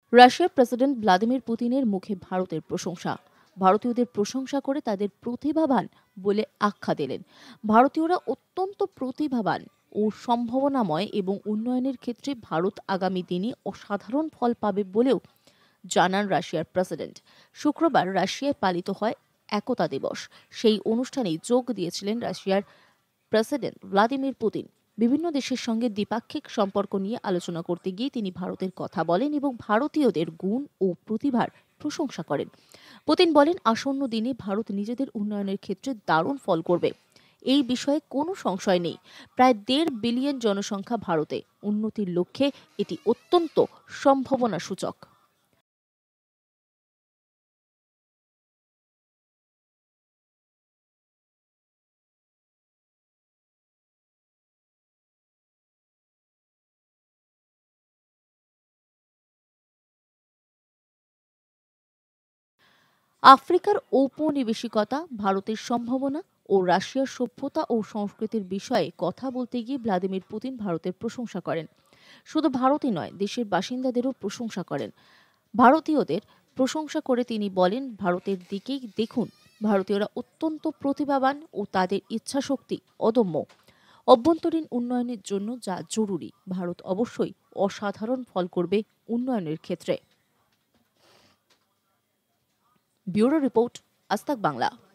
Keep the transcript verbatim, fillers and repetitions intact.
রাশিয়ার president Vladimir পুতিনের মুখে ভারতের প্রশংসা। ভারতীয়দের প্রশংসা করে তাদের প্রতিভাবান বলে আখ্যা দিলেন। ভারতীয়রা অত্যন্ত প্রতিভাবান ও সম্ভাবনাময় এবং উন্নয়নের ক্ষেত্রে ভারত আগামী দিনে অসাধারণ ফল পাবে বলেও জানান রাশিয়ার প্রেসিডেন্ট। শুক্রবার রাশিয়ায় পালিত হয় একতা দিবস। সেই অনুষ্ঠানেই যোগ দিয়েছিলেন রাশিয়ার প্রেসিডেন্ট ভ্লাদিমির পুতিন। বিভিন্ন দেশের সঙ্গে দ্বিপাক্ষিক সম্পর্ক নিয়ে আলোচনা করতে গিয়ে তিনি ভারতের কথা বলেন এবং ভারতীয়দের গুণ ও প্রতিভার প্রশংসা করেন। পুতিন বলেন, আসন্ন দিনে ভারত নিজেদের উন্নয়নের ক্ষেত্রে দারুণ ফল করবে। এই বিষয়ে কোনো সংশয় নেই। প্রায় দেড় বিলিয়ন জনসংখ্যা ভারতে। উন্নতির লক্ষ্যে এটি অত্যন্ত সম্ভাবনা সূচক। আফ্রিকার ঔপনিবেশিকতা, ভারতের সম্ভাবনা ও রাশিয়ার সভ্যতা ও সংস্কৃতির বিষয়ে কথা বলতে গিয়ে ভ্লাদিমির পুতিন ভারতের প্রশংসা করেন। শুধু ভারতই নয়, দেশের বাসিন্দাদেরও প্রশংসা করেন। ভারতীয়দের প্রশংসা করে তিনি বলেন, ভারতের দিকেই দেখুন, ভারতীয়রা অত্যন্ত প্রতিভাবান ও তাদের ইচ্ছাশক্তি অদম্য। অভ্যন্তরীণ উন্নয়নের জন্য যা জরুরি, ভারত অবশ্যই অসাধারণ ফল করবে উন্নয়নের ক্ষেত্রে। ব্যুরো রিপোর্ট, আজ তাক বাংলা।